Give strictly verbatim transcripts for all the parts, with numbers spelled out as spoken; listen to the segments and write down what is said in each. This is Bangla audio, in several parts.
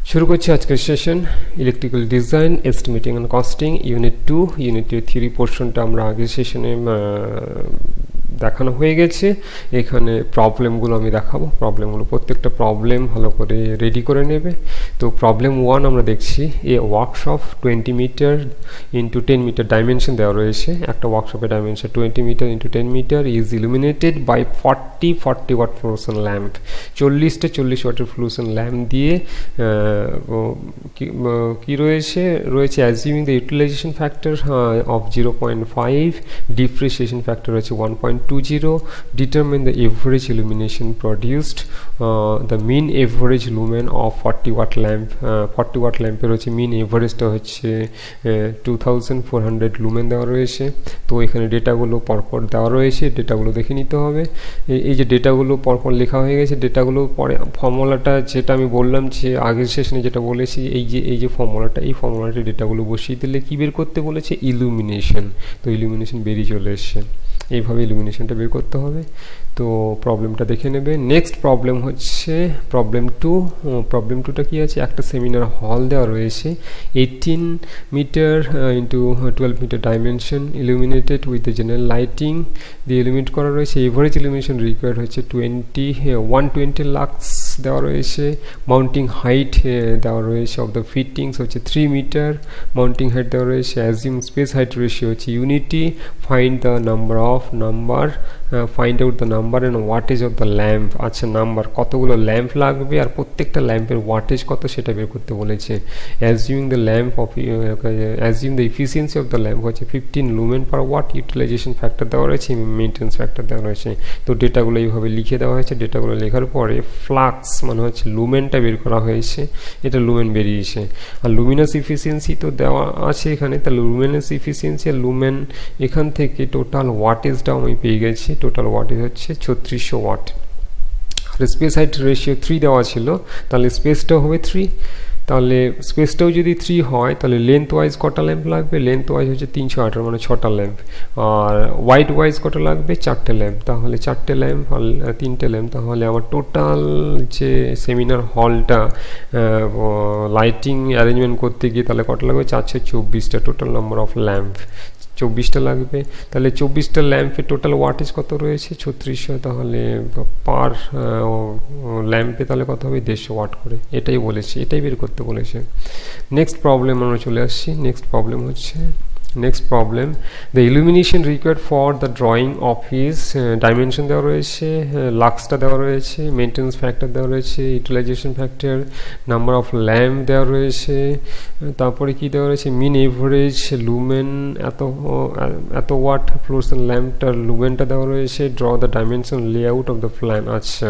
শুরু করছি আজকের session electrical design estimating and costing unit two ইউনিটের থ্রি পোর্শনটা আমরা আগের সেশনে দেখানো হয়ে গেছে। এখানে প্রবলেমগুলো আমি দেখাবো, প্রবলেমগুলো প্রত্যেকটা প্রবলেম ভালো করে রেডি করে নেবে। তো প্রবলেম ওয়ান আমরা দেখছি, a workshop twenty meter into ten meter dimension দেওয়া রয়েছে। একটা ওয়ার্কশপের dimension twenty meter into ten meter is illuminated by forty forty watt fluorescent lamp. চল্লিশটা চল্লিশ ওয়াটের ফ্লুরোসেন ল্যাম্প দিয়ে কি রয়েছে রয়েছে assuming the utilization factor of zero point five, depreciation factor রয়েছে one point two zero, determine the average illumination produced, the mean average lumen of forty watt lamp. Forty watt ল্যাম্পের হচ্ছে মিন এভারেজটা হচ্ছে two thousand four hundred lumen দেওয়া রয়েছে। তো এখানে ডেটাগুলো পরপর দেওয়া রয়েছে, ডেটাগুলো দেখে নিতে হবে। এই যে ডেটাগুলো পরপর লেখা হয়ে গেছে, ডেটাগুলো পরে ফর্মুলাটা যেটা আমি বললাম যে আগের সেশনে যেটা বলেছি, এই যে এই যে ফর্মুলাটা, এই ফর্মুলাটা ডেটাগুলো বসিয়ে দিলে কী বের করতে বলেছে, ইলুমিনেশন। তো ইলুমিনেশন বেরিয়ে চলে এসছে, এইভাবে ইলুমিনেশনটা বের করতে হবে। তো প্রবলেমটা দেখে নেবে। নেক্সট প্রবলেম হচ্ছে প্রবলেম টু। প্রবলেম টুটা কী আছে, একটা সেমিনার হল দেওয়া রয়েছে eighteen meter into twelve meter dimension, illuminated with the general lighting দিয়ে ইলুমিনেট করা রয়েছে। এভারেজ ইলুমিনেশন রিকোয়ার্ড হচ্ছে টোয়েন্টি ওয়ান টোয়েন্টি লাক্স দেওয়া রয়েছে। মাউন্টিং হাইট দেওয়া রয়েছে অফ দ্য ফিটিংস হচ্ছে থ্রি মিটার, মাউন্টিং হাইট দেওয়া রয়েছে। অ্যাজিউম স্পেস হাইট রেশিও হচ্ছে unity, find the number of number find out the number and wattage of the lamp. আচ্ছা, নাম্বার কতগুলো ল্যাম্প লাগবে আর প্রত্যেকটা ল্যাম্পের ওয়াটেজ কত সেটা বের করতে বলেছে। Assuming the lamp of assume the efficiency of the lamp হচ্ছে fifteen lumen per watt, utilization factor দেওয়া রয়েছে, মেনটেন্স ফ্যাক্টর দেওয়া রয়েছে। তো ডেটাগুলো এইভাবে লিখে দেওয়া হয়েছে। ডেটাগুলো লেখার পরে ফ্লাক্স মানে হচ্ছে লুমেনটা বের করা হয়েছে, এটা লুমেন বেরিয়েছে। আর লুমিনাস ইফিসিয়েন্সি তো দেওয়া আছে এখানে, তাহলে লুমিনাস ইফিসিয়েন্সি আর লুমেন এখান থেকে টোটাল ওয়াটেজটাও আমি পেয়ে গেছি। টোটাল ওয়াটেজ হচ্ছে ছত্রিশশো ওয়াট। আর স্পেস হাইট রেশিও থ্রি দেওয়া ছিল, তাহলে স্পেসটাও হবে থ্রি। তাহলে স্পেসটাও যদি থ্রি হয় তাহলে লেন্থ ওয়াইজ কটা ল্যাম্প লাগবে, লেন্থ ওয়াইজ হচ্ছে তিনশো আঠারো মানে ছটা ল্যাম্প। আর ওয়াইড ওয়াইজ কটা লাগবে, চারটে ল্যাম্প। তাহলে চারটে ল্যাম্প আর তিনটে ল্যাম্প, তাহলে আমার টোটাল যে সেমিনার হলটা লাইটিং অ্যারেঞ্জমেন্ট করতে গিয়ে তাহলে কটা লাগবে, চারশো চব্বিশটা টোটাল নাম্বার অফ ল্যাম্প চব্বিশটা লাগবে। তাহলে চব্বিশটা ল্যাম্পে টোটাল ওয়াটেজ কত রয়েছে, ছত্রিশশো। তাহলে পার ল্যাম্পে তাহলে কত হবে, দেড়শো ওয়াট করে। এটাই বলেছে, এটাই বের করতে বলেছে। নেক্সট প্রবলেম আমরা চলে আসছি। নেক্সট প্রবলেম হচ্ছে next problem the illumination required for the drawing of his dimension দেওয়া রয়েছে, লাক্সটা দেওয়া রয়েছে, মেনটেন্স ফ্যাক্টর দেওয়া রয়েছে, utilization factor, number of lamp দেওয়া রয়েছে, তারপরে কি দেওয়া রয়েছে, মিন এভারেজ লুমেন এত এত ওয়াট ফ্লুরোসেন্ট ল্যাম্পটার লুমেনটা দেওয়া রয়েছে, draw the dimension layout of the plan. আচ্ছা,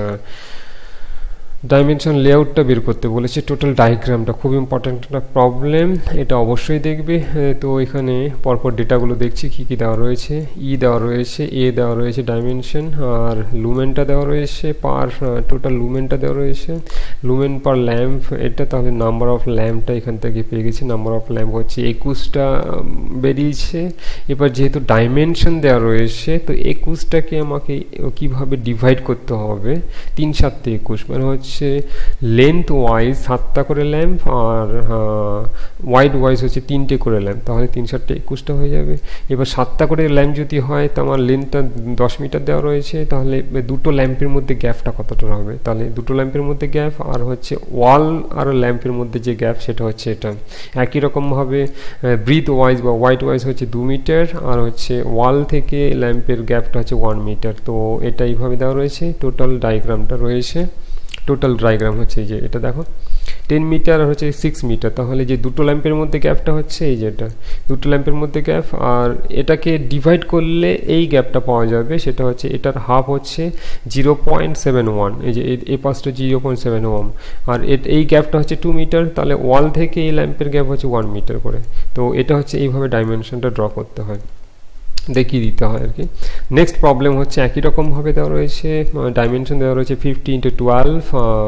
ডাইমেনশন লেআউটটা বের করতে বলেছে, টোটাল ডায়াগ্রামটা খুব ইম্পর্ট্যান্ট একটা প্রবলেম, এটা অবশ্যই দেখবে। তো এখানে পরপর ডেটাগুলো দেখছি কী কী দেওয়া রয়েছে। ই দেওয়া রয়েছে, এ দেওয়া রয়েছে ডাইমেনশন, আর লুমেনটা দেওয়া রয়েছে, পার টোটাল লুমেনটা দেওয়া রয়েছে, লুমেন পার ল্যাম্প এটা। তাহলে নাম্বার অফ ল্যাম্পটা এখান থেকে পেয়ে গেছি, নাম্বার অফ ল্যাম্প হচ্ছে একুশটা বেরিয়েছে। এবার যেহেতু ডাইমেনশন দেওয়া রয়েছে, তো একুশটাকে আমাকে কীভাবে ডিভাইড করতে হবে, তিন সাতটা একুশ মানে হচ্ছে লেন্থ ওয়াইজ সাতটা করে ল্যাম্প আর ওয়াইড ওয়াইজ হচ্ছে তিনটে করে ল্যাম্প, তাহলে তিন সাতটা একুশটা হয়ে যাবে। এবার সাতটা করে ল্যাম্প যদি হয় তো আমার লেন্থটা দশ মিটার দেওয়া রয়েছে, তাহলে দুটো ল্যাম্পের মধ্যে গ্যাপটা কতটা হবে, তাহলে দুটো ল্যাম্পের মধ্যে গ্যাপ আর হচ্ছে ওয়াল আর ল্যাম্পের মধ্যে যে গ্যাপ সেটা হচ্ছে এটা। একই রকমভাবে ব্রিথ ওয়াইজ বা ওয়াইড ওয়াইজ হচ্ছে দু মিটার আর হচ্ছে ওয়াল থেকে ল্যাম্পের গ্যাপটা হচ্ছে ওয়ান মিটার। তো এটা এইভাবে দেওয়া রয়েছে, টোটাল ডায়াগ্রামটা রয়েছে। টোটাল ডায়াগ্রাম হচ্ছে এই যে এটা দেখো, টেন মিটার আর হচ্ছে সিক্স মিটার। তাহলে যে দুটো ল্যাম্পের মধ্যে গ্যাপটা হচ্ছে এই যে এটা, দুটো ল্যাম্পের মধ্যে গ্যাপ, আর এটাকে ডিভাইড করলে এই গ্যাপটা পাওয়া যাবে, সেটা হচ্ছে এটার হাফ হচ্ছে জিরো পয়েন্ট সেভেন ওয়ান, এই যে এই পাশটা জিরো পয়েন্ট সেভেন ওয়ান, আর এই গ্যাপটা হচ্ছে টু মিটার। তাহলে ওয়াল থেকে এই ল্যাম্পের গ্যাপ হচ্ছে ওয়ান মিটার করে। তো এটা হচ্ছে এইভাবে ডাইমেনশনটা ড্র করতে হয়। দেখিয়ে দিতে হয় আর কি। নেক্সট প্রবলেম হচ্ছে একই রকমভাবে দেওয়া রয়েছে, ডাইমেনশন দেওয়া রয়েছে fifty into twelve,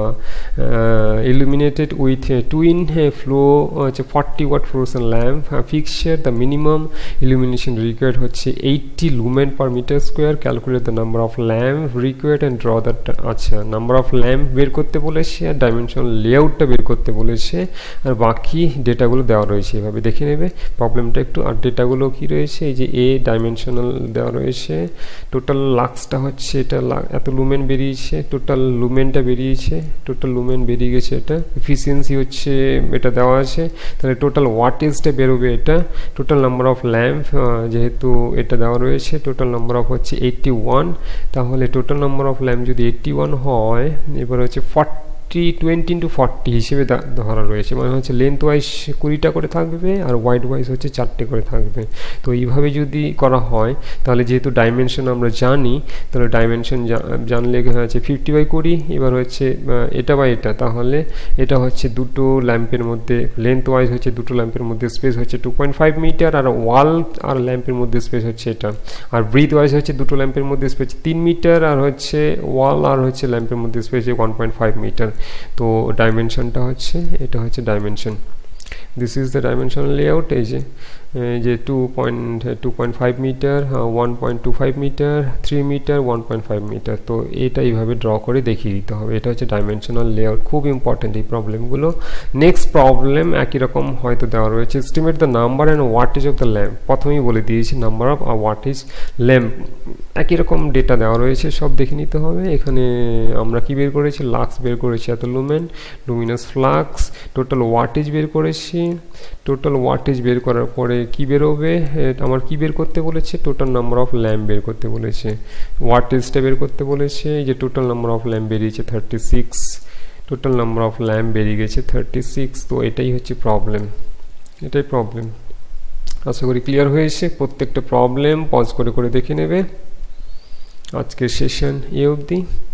illuminated with twin flow হচ্ছে forty watt fluorescent lamp, fixture the minimum illumination required হচ্ছে eighty lumen per meter square, calculate the number of lamp required and draw that. আচ্ছা, নাম্বার অফ ল্যাম্প বের করতে বলেছে আর ডাইমেনশন লেআউটটা বের করতে বলেছে, আর বাকি ডেটাগুলো দেওয়া রয়েছে, এভাবে দেখে নেবে প্রবলেমটা একটু। আর ডেটাগুলো কি রয়েছে, এই যে এ ডাইমেনশনাল দেওয়া রয়েছে, টোটাল লাক্সটা হচ্ছে এটা এত লুমেন বেরিয়েছে, টোটাল লুমেনটা বেরিয়েছে, টোটাল লুমেন বেরিয়ে গেছে, এটা এফিসিয়েন্সি হচ্ছে এটা দেওয়া আছে, তাহলে টোটাল ওয়াটেজটা বেরোবে এটা, টোটাল নাম্বার অফ ল্যাম্প যেহেতু এটা দেওয়া রয়েছে, টোটাল নাম্বার অফ হচ্ছে এইটটি ওয়ান, তাহলে টোটাল নাম্বার অফ ল্যাম্প যদি এইটটি ওয়ান হয়, এবার হচ্ছে ফর্টি টোয়েন্টি ইন্টু ফর্টি হিসেবে ধরা রয়েছে, মানে হচ্ছে লেন্থ ওয়াইজ কুড়িটা করে থাকবে আর ওয়াইড ওয়াইজ হচ্ছে চারটে করে থাকবে। তো এইভাবে যদি করা হয় তাহলে যেহেতু ডাইমেনশন আমরা জানি, তাহলে ডাইমেনশন জানলে হচ্ছে ফিফটি বাই কুড়ি, এবার হচ্ছে এটা বাই এটা, তাহলে এটা হচ্ছে দুটো ল্যাম্পের মধ্যে লেন্থ ওয়াইজ হচ্ছে দুটো ল্যাম্পের মধ্যে স্পেস হচ্ছে টু পয়েন্ট ফাইভ মিটার, আর ওয়াল আর ল্যাম্পের মধ্যে স্পেস হচ্ছে এটা, আর ব্রিথ ওয়াইজ হচ্ছে দুটো ল্যাম্পের মধ্যে স্পেস তিন মিটার, আর হচ্ছে ওয়াল আর হচ্ছে ল্যাম্পের মধ্যে space one point five meter. তো ডাইমেনশনটা হচ্ছে এটা হচ্ছে dimension, this is the dimensional layout. এই যে যে two point two point five meter, one point two five meter, three meter, one point five meter, তো এটা এইভাবে ড্র করে দেখিয়ে দিতে হবে, এটা হচ্ছে ডাইমেনশনাল লেআউট, খুব ইম্পর্টেন্ট এই প্রবলেমগুলো। নেক্সট প্রবলেম একই রকম হয়তো দেওয়া রয়েছে, estimate the number and wattage of the lamp, প্রথমেই বলে দিয়েছি নাম্বার অফ ওয়াটেজ ল্যাম্প, একই রকম ডেটা দেওয়া রয়েছে, সব দেখে নিতে হবে। এখানে আমরা কি বের করেছি, লাক্স বের করেছি এত lumen, luminous flux, total wattage বের করেছি, টোটাল ওয়াটেজ বের করার পরে কি বেরোবে, আমার কি বের করতে বলেছে, টোটাল নাম্বার অফ ল্যাম্প বের করতে বলেছে, ওয়াটেজটা বের করতে বলেছে, এই যে টোটাল নাম্বার অফ ল্যাম্প বেরিয়েছে thirty six, total number of lamp বেরিয়ে গেছে থার্টি সিক্স। তো এটাই হচ্ছে প্রবলেম, এটাই প্রবলেম। আশা করি ক্লিয়ার হয়েছে, প্রত্যেকটা প্রবলেম পজ করে করে দেখে নেবে। আজকের সেশন এ অবধি।